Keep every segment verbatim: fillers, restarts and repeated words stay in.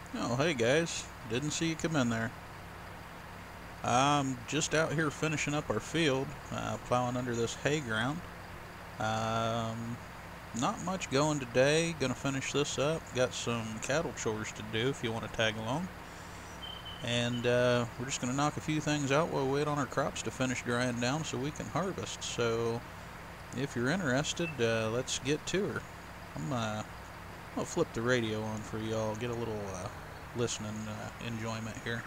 Oh, hey guys. Didn't see you come in there. I'm just out here finishing up our field, uh, plowing under this hay ground. Um, not much going today. Gonna finish this up. Got some cattle chores to do if you want to tag along. And uh, we're just gonna knock a few things out while we wait on our crops to finish drying down so we can harvest. So if you're interested, uh, let's get to her. I'm uh, I'll flip the radio on for y'all. Get a little uh, listening uh, enjoyment here.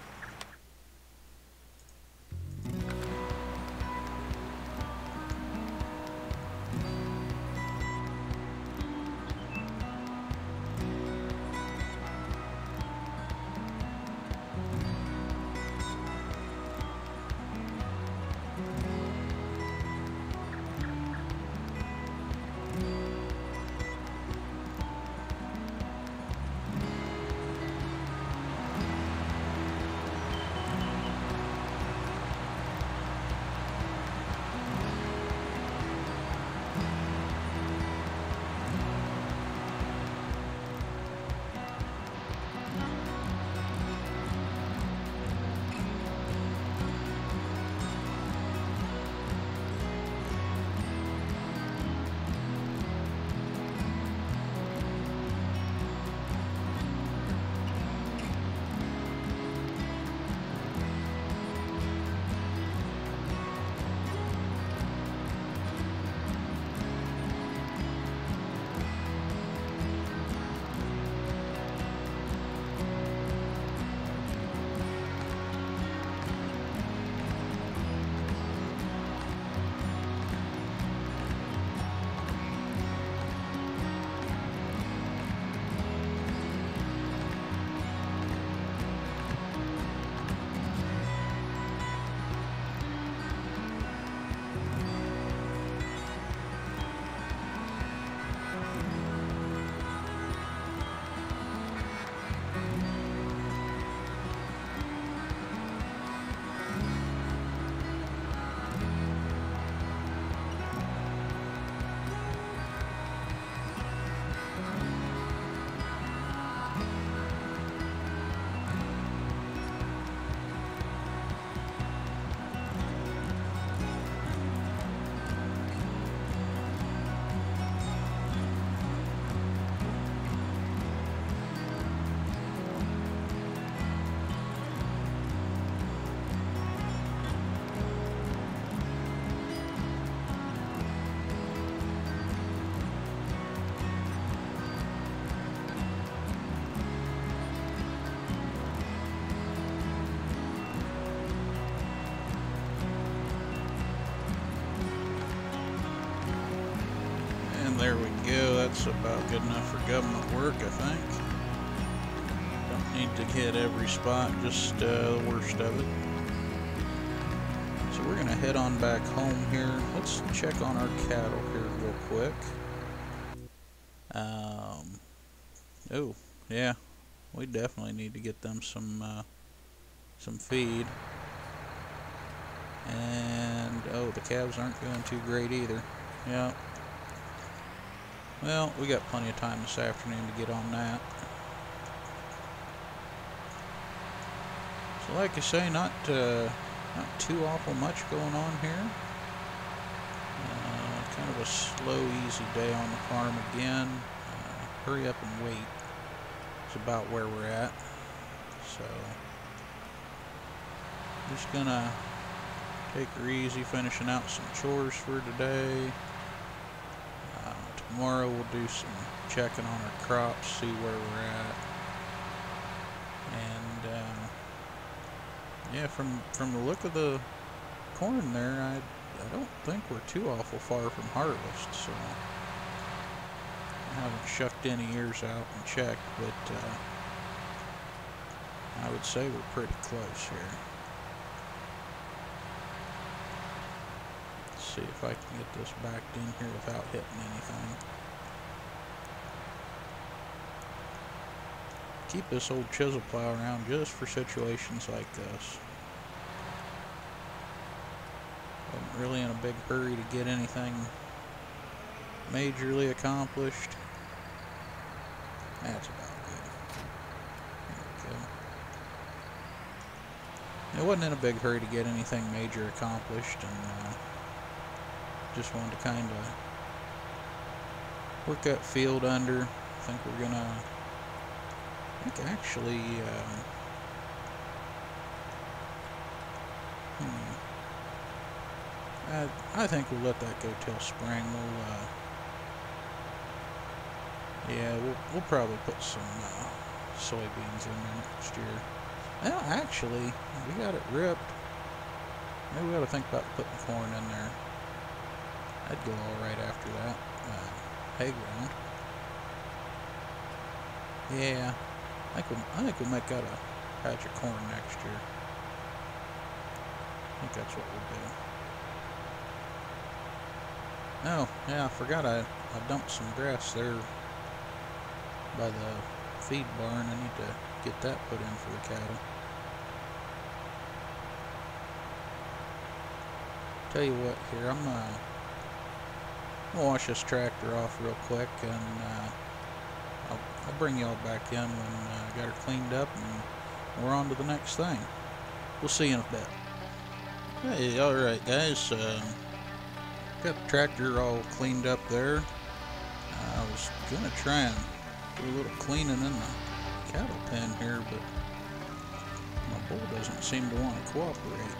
There we go. That's about good enough for government work, I think. Don't need to hit every spot, just uh, the worst of it. So we're going to head on back home here. Let's check on our cattle here real quick. Um, oh, yeah. We definitely need to get them some, uh, some feed. And, oh, the calves aren't doing too great either. Yeah. Well, we got plenty of time this afternoon to get on that. So like I say, not uh, not too awful much going on here. Uh, kind of a slow, easy day on the farm again. Uh, hurry up and wait is about where we're at. So, just gonna take her easy, finishing out some chores for today. Tomorrow we'll do some checking on our crops, see where we're at, and uh, yeah, from from the look of the corn there, I I don't think we're too awful far from harvest. So I haven't shucked any ears out and checked, but uh, I would say we're pretty close here. See if I can get this backed in here without hitting anything. Keep this old chisel plow around just for situations like this. I'm really in a big hurry to get anything majorly accomplished. That's about good. There we I wasn't in a big hurry to get anything major accomplished, and uh, just wanted to kind of work that field under. I think we're gonna, I think actually, um, hmm, I, I think we'll let that go till spring. We'll, uh, yeah, we'll, we'll probably put some uh, soybeans in there next year. Well, actually, we got it ripped. Maybe we ought to think about putting corn in there. That'd go all right after that. Uh, hay ground. Yeah, I think we'll, I think we'll make that a patch of corn next year. I think that's what we'll do. Oh, yeah, I forgot I, I dumped some grass there by the feed barn. I need to get that put in for the cattle. Tell you what, here, I'm uh, gonna wash this tractor off real quick, and uh, I'll, I'll bring y'all back in when uh, I got her cleaned up, and we're on to the next thing. We'll see you in a bit. Hey, alright guys, uh, got the tractor all cleaned up there. Uh, I was gonna try and do a little cleaning in the cattle pen here, but my bull doesn't seem to want to cooperate.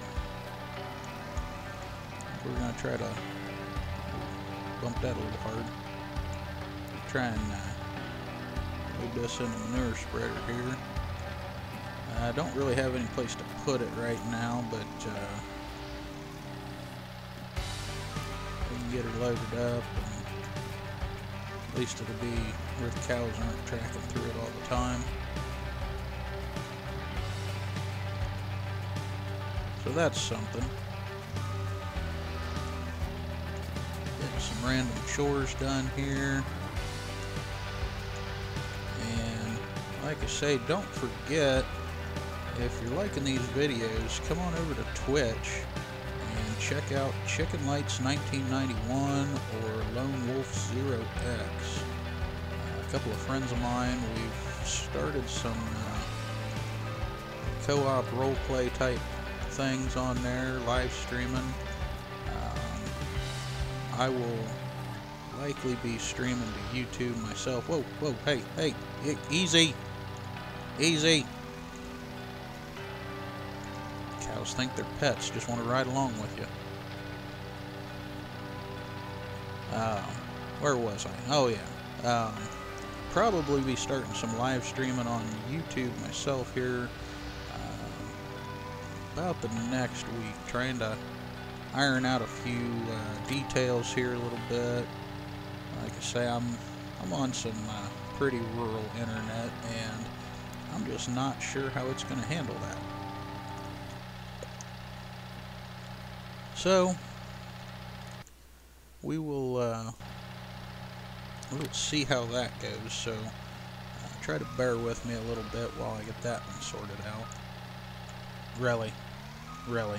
We're gonna try to bump that a little hard. Try and uh, load this in the manure spreader here. I uh, don't really have any place to put it right now, but uh, we can get her loaded up, and at least it'll be where the cows aren't tracking through it all the time. So that's something. Getting some random chores done here. And like I say, don't forget, if you're liking these videos, come on over to Twitch and check out Chicken Lights nineteen ninety-one or Lone Wolf zero X. Uh, a couple of friends of mine, we've started some uh, co-op roleplay type things on there, live streaming. Um, I will likely be streaming to YouTube myself. Whoa, whoa, hey, hey, e easy, easy. Cows think they're pets, just want to ride along with you. Uh, where was I? Oh yeah. Um, probably be starting some live streaming on YouTube myself here uh, about the next week, trying to iron out a few uh, details here a little bit. Like I say, I'm I'm on some uh, pretty rural internet, and I'm just not sure how it's going to handle that. So we will uh, we'll see how that goes. So uh, try to bear with me a little bit while I get that one sorted out. Really, really.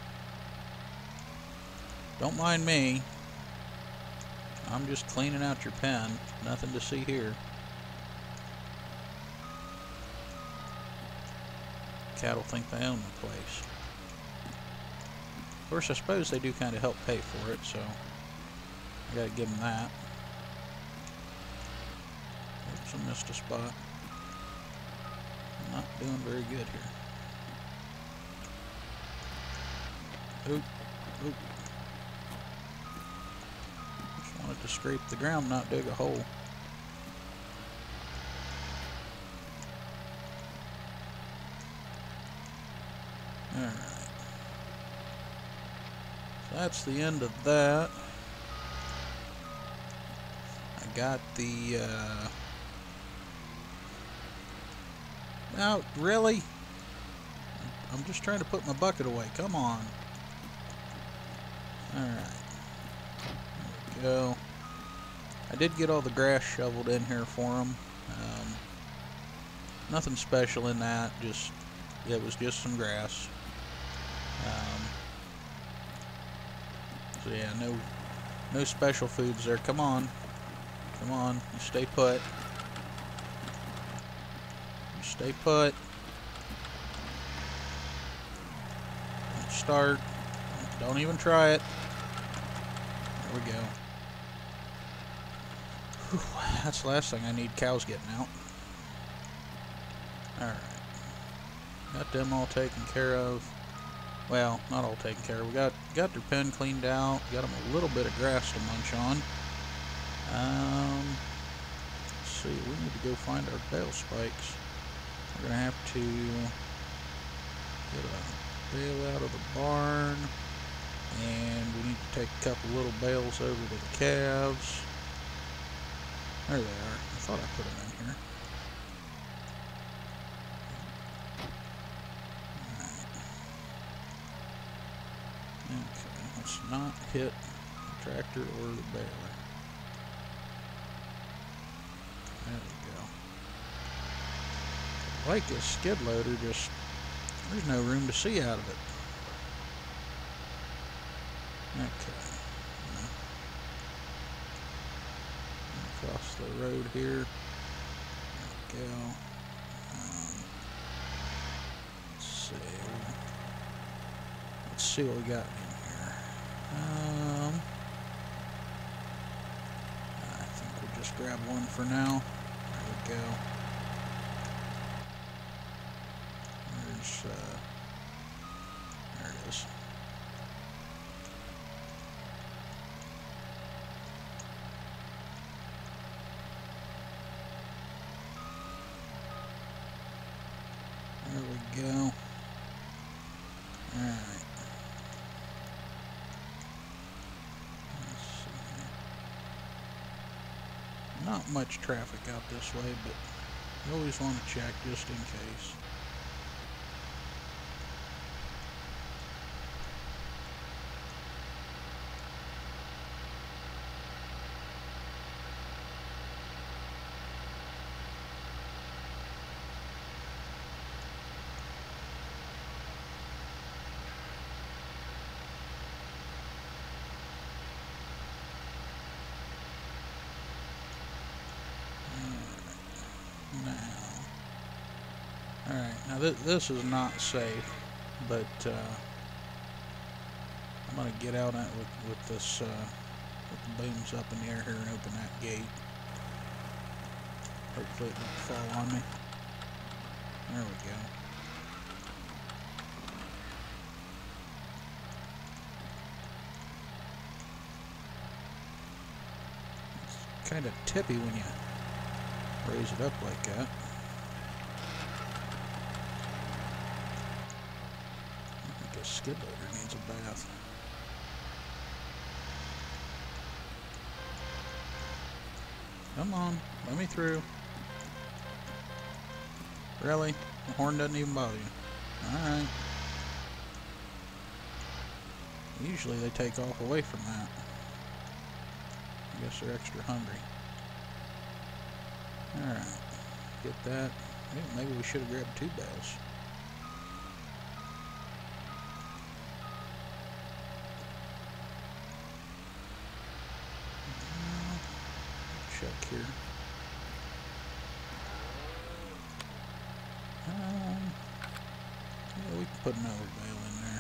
Don't mind me. I'm just cleaning out your pen. Nothing to see here. Cattle think they own the place. Of course, I suppose they do kind of help pay for it, so I gotta give them that. Oops, I missed a spot. I'm not doing very good here. Oop, oop. Just wanted to scrape the ground, not dig a hole. Alright. That's the end of that. I got the, uh... Now, really? I'm just trying to put my bucket away. Come on. Alright. There we go. I did get all the grass shoveled in here for them. Um, nothing special in that. Just, it was just some grass. Um... So yeah, no, no special foods there. Come on, come on, you stay put. You stay put. start. Don't even try it. There we go. Whew, that's the last thing I need, cows getting out. Alright. Got them all taken care of. Well, not all taken care of. We got, got their pen cleaned out. Got them a little bit of grass to munch on. Um, let's see. We need to go find our bale spikes. We're going to have to get a bale out of the barn. And we need to take a couple little bales over to the calves. There they are. I thought I put them in here. Okay, let's not hit the tractor or the baler. There we go. Like this skid loader, just there's no room to see out of it. Okay. Across the road here. There we go. Um, let's see. Let's see what we got in here. Um, I think we'll just grab one for now. There we go. There's, uh, there it is. There we go. Alright. Let's see. Not much traffic out this way, but you always want to check just in case. Alright, now th this is not safe, but uh, I'm going to get out at with, with this, uh, with the booms up in the air here and open that gate. Hopefully it won't fall on me. There we go. It's kind of tippy when you raise it up like that. Skid loader needs a bath. Come on, let me through. Really? The horn doesn't even bother you. Alright. Usually they take off away from that. I guess they're extra hungry. Alright. Get that. Maybe we should have grabbed two bales. Check here. Um, yeah, we can put another bale in there.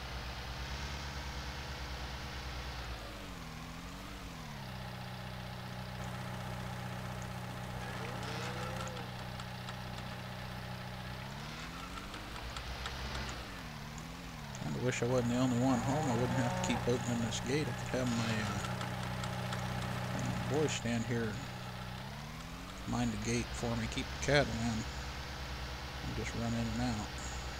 I wish I wasn't the only one home. I wouldn't have to keep opening this gate. I could have my uh, boys stand here and mind the gate for me, keep the cattle in, and just run in and out.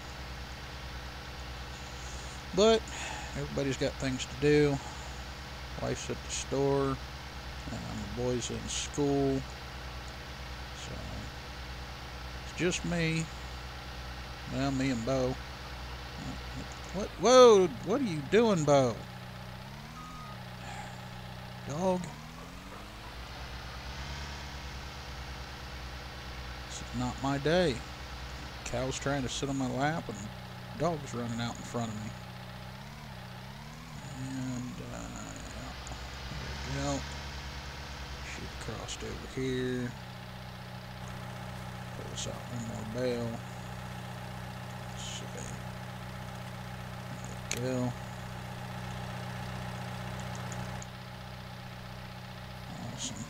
But everybody's got things to do. Wife's at the store, and the boys in school, so it's just me. Well, me and Bo. What? Whoa! What are you doing, Bo? Dog. Not my day. Cow's trying to sit on my lap and dog's running out in front of me. And uh, there we go. Should have crossed over here. Pull us out one more bale. Let's see. go. Awesome.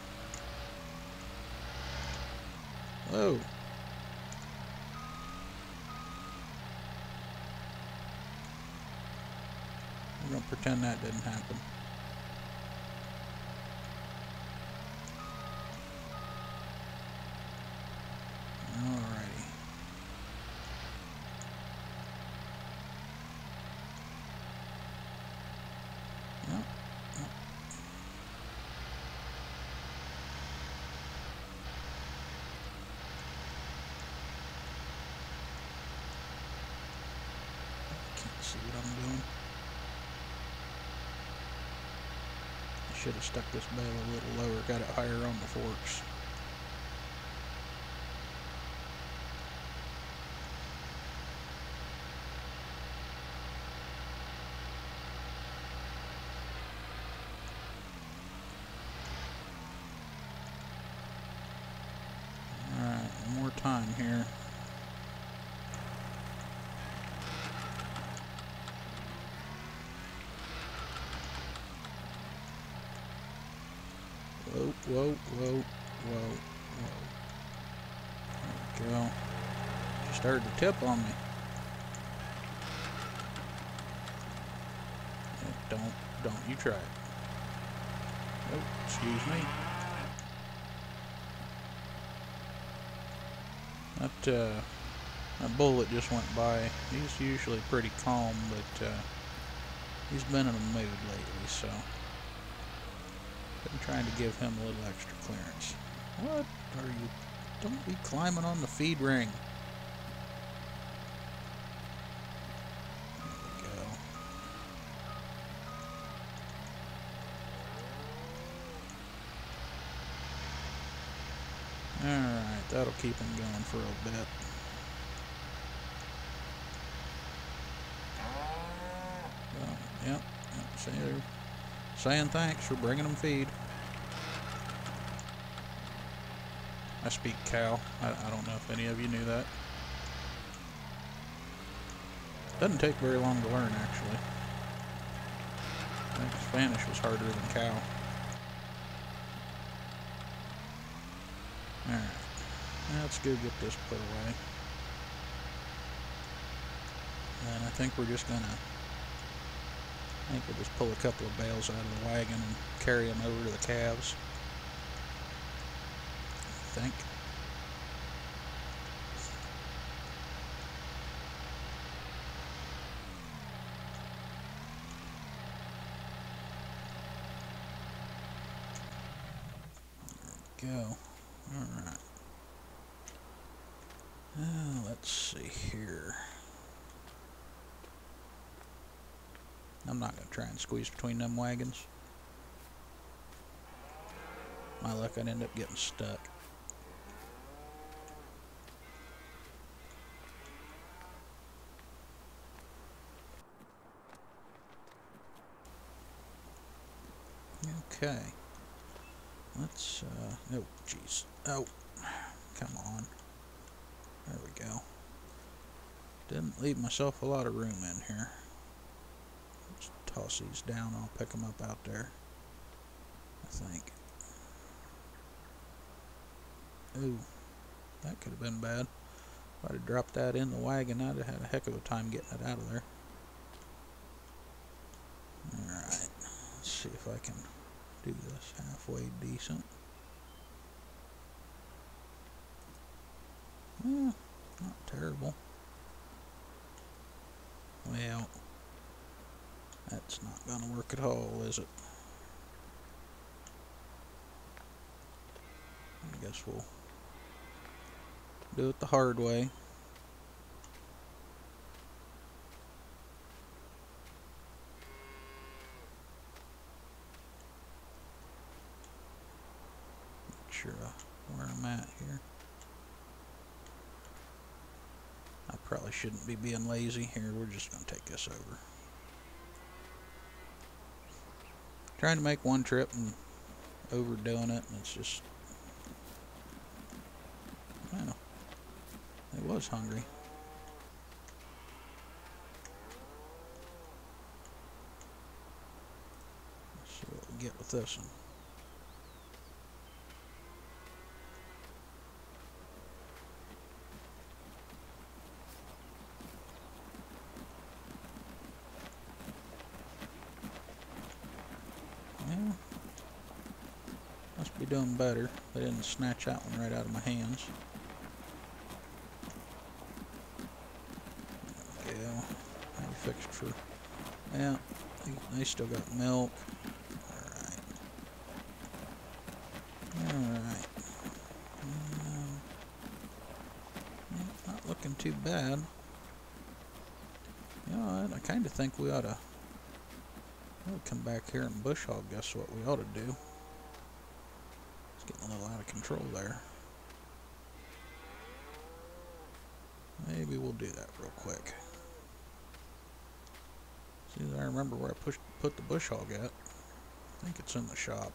Whoa. We're gonna pretend that didn't happen. Alrighty. Yep. Yep. Can't see what I'm doing. I should have stuck this bale a little lower, got it higher on the forks. Alright, one more time here. Whoa, whoa, whoa, whoa, whoa. There we go. She started to tip on me. Yeah, don't, don't you try it. Oh, excuse me. That, uh, that bull that just went by, he's usually pretty calm, but, uh, he's been in a mood lately, so I'm trying to give him a little extra clearance. What are you? Don't be climbing on the feed ring. There we go. Alright, that'll keep him going for a bit. Well, yep, yep, see, they're saying thanks for bringing them feed. I speak cow. I, I don't know if any of you knew that. Doesn't take very long to learn, actually. I think Spanish was harder than cow. Alright. Let's go get this put away. And I think we're just gonna... I think we'll just pull a couple of bales out of the wagon and carry them over to the calves. I think. There we go. Alright. Uh, let's see here. I'm not going to try and squeeze between them wagons. My luck, I'd end up getting stuck. Okay. Let's, uh, oh, jeez. Oh, come on. There we go. Didn't leave myself a lot of room in here. Let's toss these down. I'll pick them up out there, I think. Ooh, that could have been bad. If I'd have dropped that in the wagon, I'd have had a heck of a time getting it out of there. Alright, let's see if I can do this halfway decent. Eh, not terrible. Well, that's not going to work at all, is it? I guess we'll do it the hard way. Not sure uh, where I'm at here. I probably shouldn't be being lazy here. We're just going to take this over. Trying to make one trip and overdoing it, and it's just... Well, I was hungry. get with this one. Well, must be doing better. They didn't snatch that one right out of my hands. Yeah, they fixed for. Yeah, they, they still got milk. Alright. Alright. Um, yeah, not looking too bad. You know what? I kind of think we ought to we'll come back here and bush hog. Guess what we ought to do? It's getting a little out of control there. Maybe we'll do that real quick. See, I remember where I pushed, put the bush hog at. I think it's in the shop.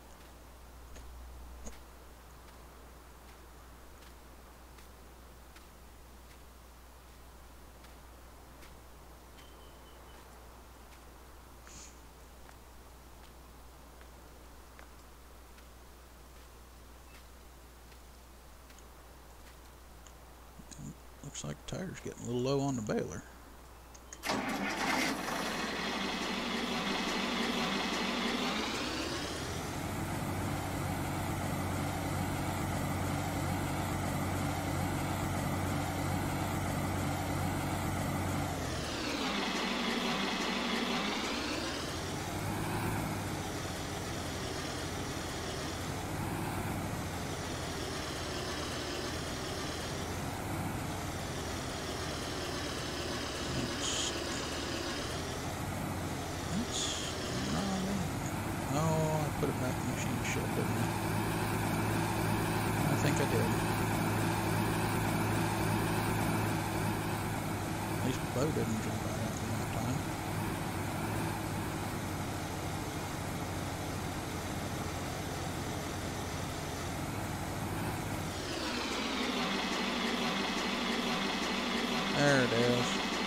Looks like the tire's getting a little low on the baler. Put it back in the machine shed, didn't I? I think I did. At least the bow didn't jump right out in that time. There it is.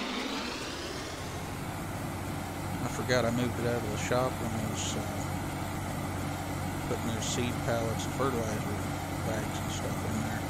I forgot I moved it out of the shop when I was uh, putting those seed pallets and fertilizer bags and stuff in there.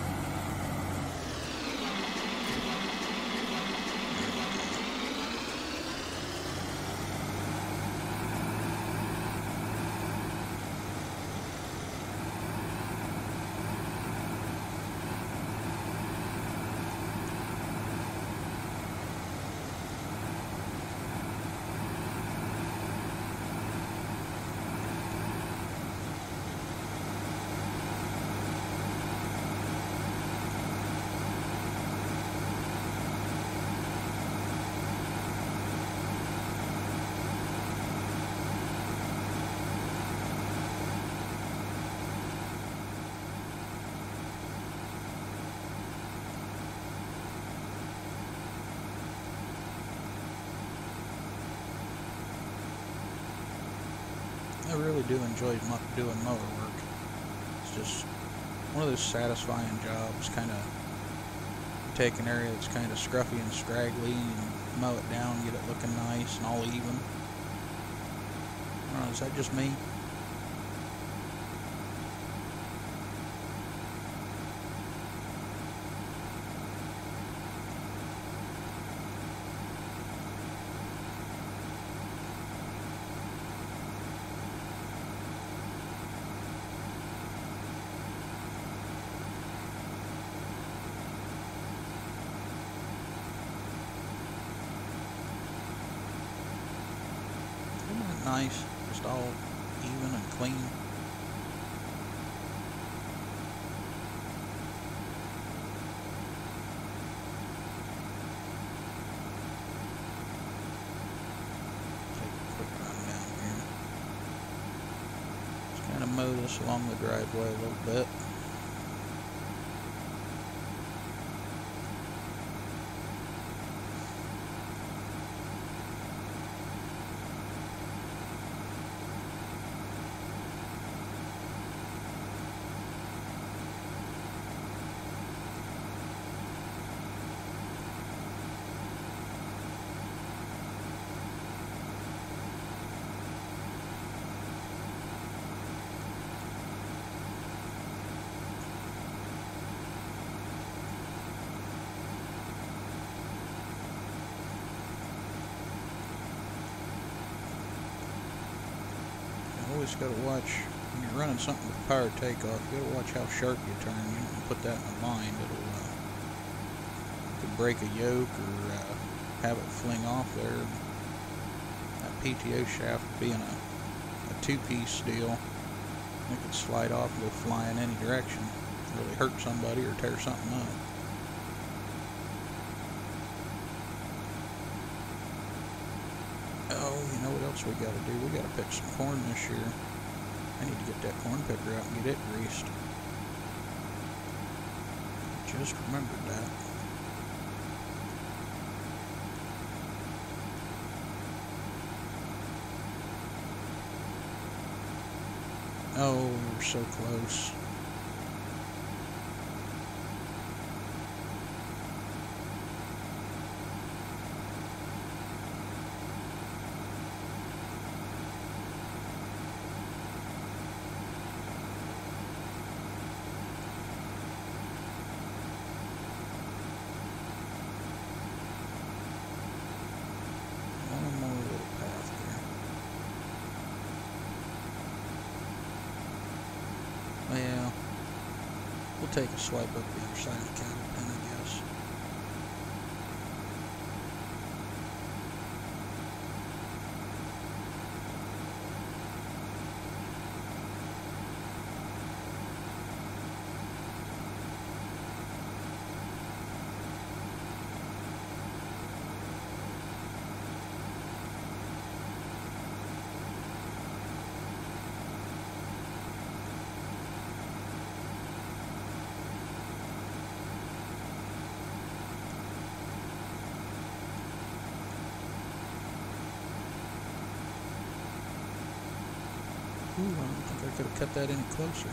I really do enjoy doing mower work. It's just one of those satisfying jobs, kind of take an area that's kind of scruffy and scraggly and mow it down, get it looking nice and all even. I don't know, is that just me? Nice, just all even and clean. Take a quick run down here. Just kind of mow this along the driveway a little bit. always got to watch, when you're running something with power takeoff, you got to watch how sharp you turn. You don't put that in mind. It'll uh, you could break a yoke or uh, have it fling off there. That P T O shaft being a, a two-piece deal, it could slide off and go fly in any direction. Really hurt somebody or tear something up. Oh, you know what else we got to do? We got to pick some corn this year. I need to get that corn picker out and get it greased. Just remembered that. Oh, we were so close. One more little path there. Well, we'll take a swipe up the other side of the cattle pen, I guess. Ooh, I don't think I could have cut that any closer.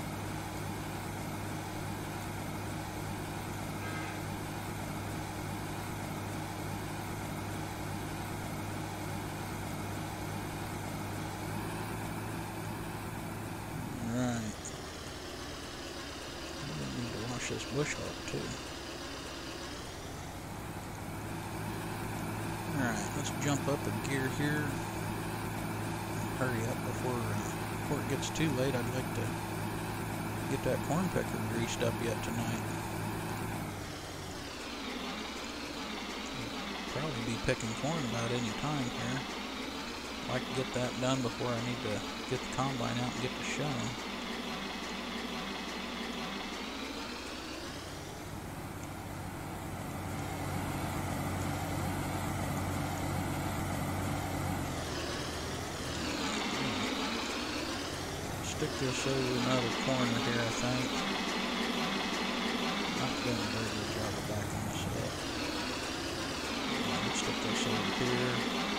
Alright. I need to wash this bush off too. Alright, let's jump up a gear here. Hurry up before... Uh, Before it gets too late. I'd like to get that corn picker greased up yet tonight. Probably be picking corn about any time here. I'd like to get that done before I need to get the combine out and get to showing. Stick this over another corner here, I think. Not doing a very good job of backing this up. Let's stick this over here.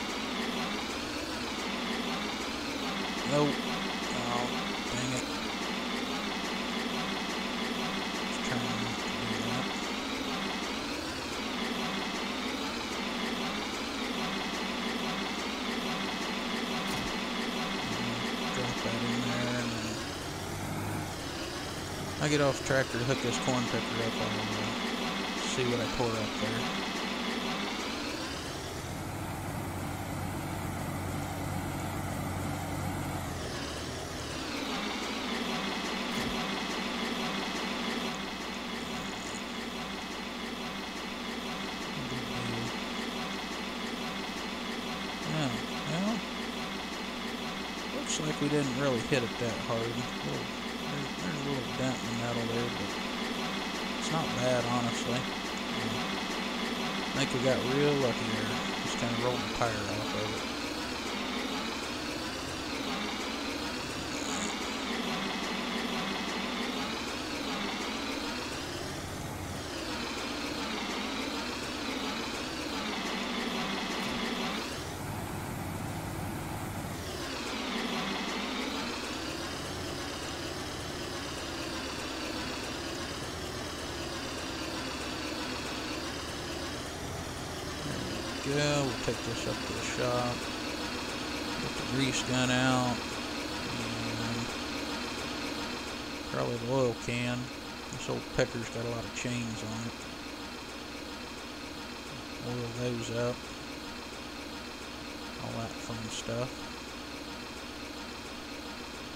Nope. Oh, dang it. Just trying not to do that. Drop that in there. I get off the tractor to hook this corn picker up, I'll uh, see what I tore up there. Yeah, well, looks like we didn't really hit it that hard. Whoa. There's a little dent in the metal there, but it's not bad, honestly. Um, I think we got real lucky there. Just kind of rolled the tire off of it. Go. We'll take this up to the shop. Get the grease gun out. And probably the oil can. This old picker's got a lot of chains on it. Oil those up. All that fun stuff.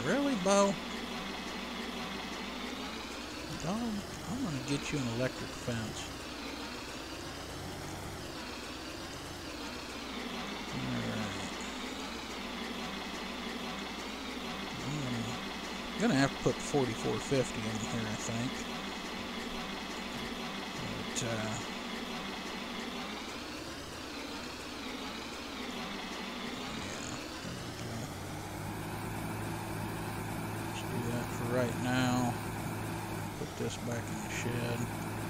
Really, Bo? Dog, I'm gonna get you an electric fence. I'm gonna have to put forty-four fifty on here, I think. But, uh, yeah, there we go. Let's do that for right now. Put this back in the shed.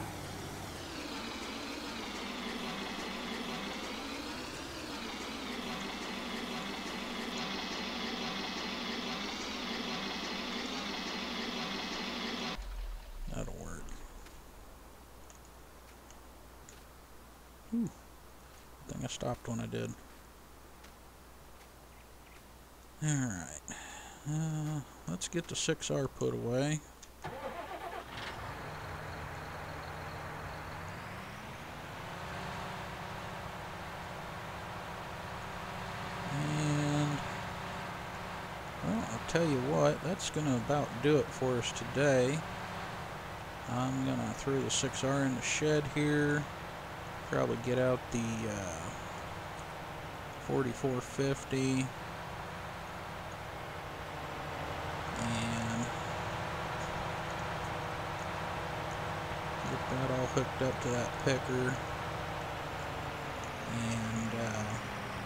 That'll work. Whew. I think I stopped when I did. Alright. Uh, let's get the six R put away. And, well, I'll tell you what, that's going to about do it for us today. I'm going to throw the six R in the shed here. Probably get out the uh, forty-four fifty. And get that all hooked up to that picker. And uh,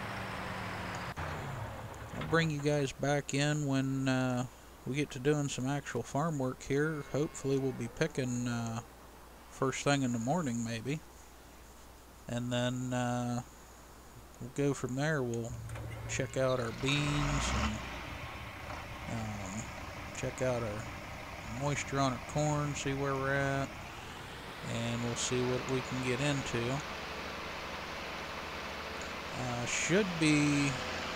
I'll bring you guys back in when uh, we get to doing some actual farm work here. Hopefully we'll be picking uh, first thing in the morning maybe. And then uh, we'll go from there. We'll check out our beans and um, check out our moisture on our corn, see where we're at, and we'll see what we can get into. Uh, should be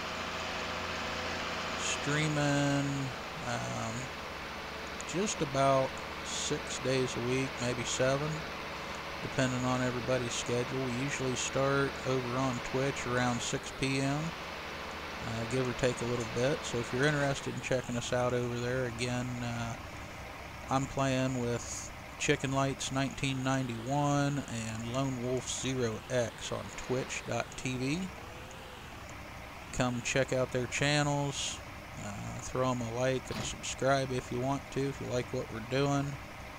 streaming um, just about six days a week, maybe seven, depending on everybody's schedule. We usually start over on Twitch around six P M Uh, give or take a little bit. So if you're interested in checking us out over there, again, uh, I'm playing with Chicken Lights nineteen ninety-one and Lone Wolf zero X on twitch dot T V. Come check out their channels. Uh, throw them a like and a subscribe if you want to, if you like what we're doing.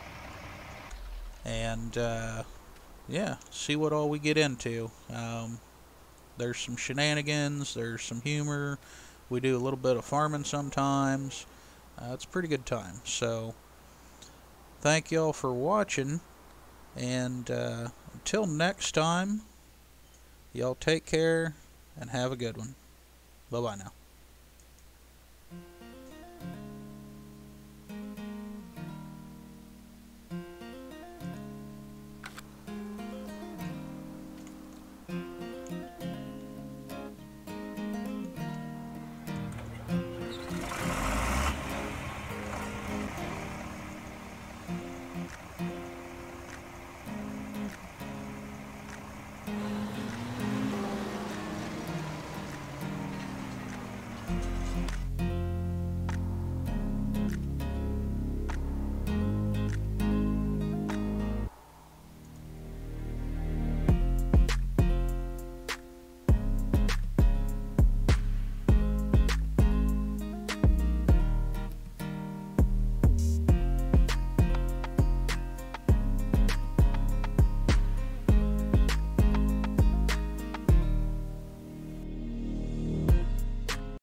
And, uh, yeah, see what all we get into. Um, There's some shenanigans, there's some humor, we do a little bit of farming sometimes. Uh, it's a pretty good time. So, thank y'all for watching, and uh, until next time, y'all take care and have a good one. Bye-bye now.